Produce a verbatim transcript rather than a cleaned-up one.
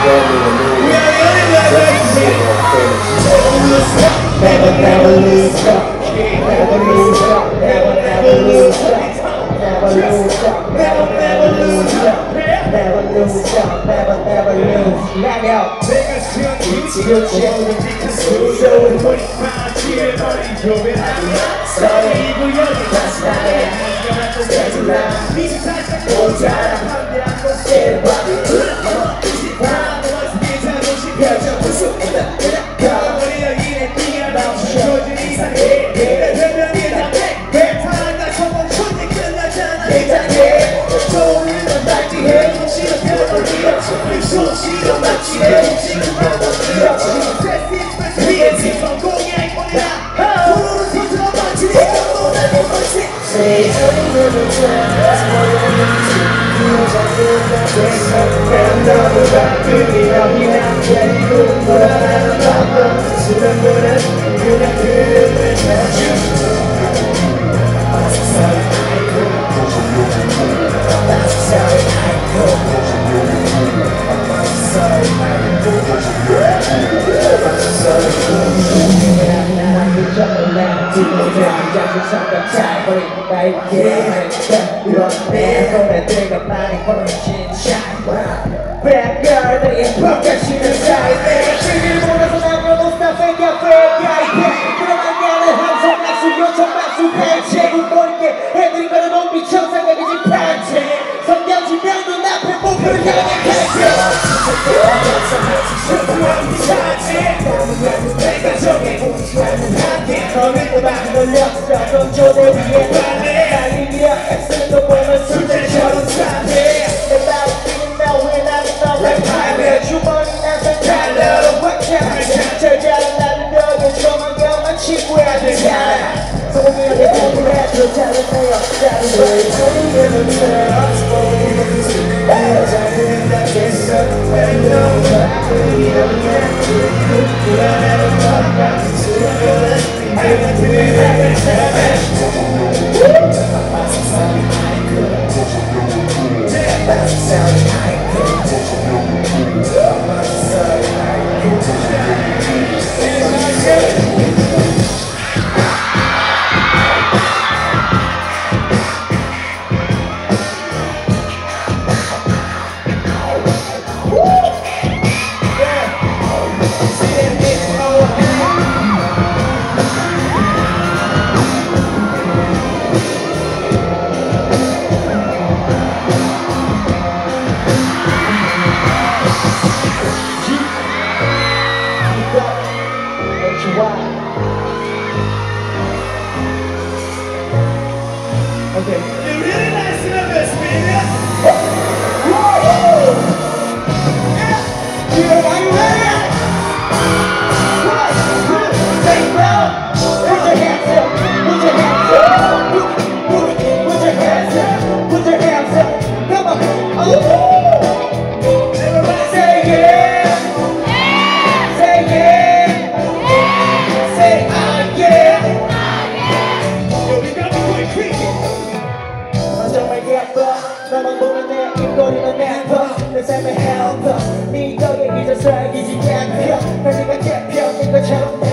Never, never lose up. Never lose up. Never, never lose up. Never lose up. Never, never lose up. Never lose up. Never, never lose. Let me out. 내가 시험 김치를 먹는 무서운 우리 파티를 버리고 서리고 여기 다시 나네 세주나 미친 사실 모자라 반대한 곳에 바로 Bad girl, they ain't perfect, she the side. She didn't want us to have no stuff and get fair guy. 그럼 안녕을 항상 낙수 요청 낙수 팬체 웃고있게 애들이 거는 못 미쳐 생각이지 팬체 성경지명 눈앞에 목표를 향해 팬체 내가 저기 함께 너를 보다 놀렸어 넌 조대 위에 달리며 X는 또 보면 술대처럼 사네 내 마음 뛰는 나 왜 나는 너를 팔며 주머니 나서 달러 절 잘한 나를 너를 조만경만 친구야 되잖아 소문에 보고 해도 잘은 내 역사를 왜 소리를 쳐 여자는 나겠어 왜 너무 아프니 여기야 불안해도 너가 수고는 내가 들으려고 참아 Okay. You're really nice to know this, baby. Woo-hoo! Yeah. Yeah, are you ready? One, two, three, four. Put your hands up. Put your hands up. Put, put, put your hands up. Put your hands up. Come on. Oh. Everybody say yeah. Yeah. Say yeah. Yeah. Say oh yeah. Yo, we got the quick creepy. 정말 예뻐 너만 보면 내 입꼬리는 예뻐 내 삶의 헬퍼 네 덕에 잊어서 이기지 않겨 난 네가 개편인 것처럼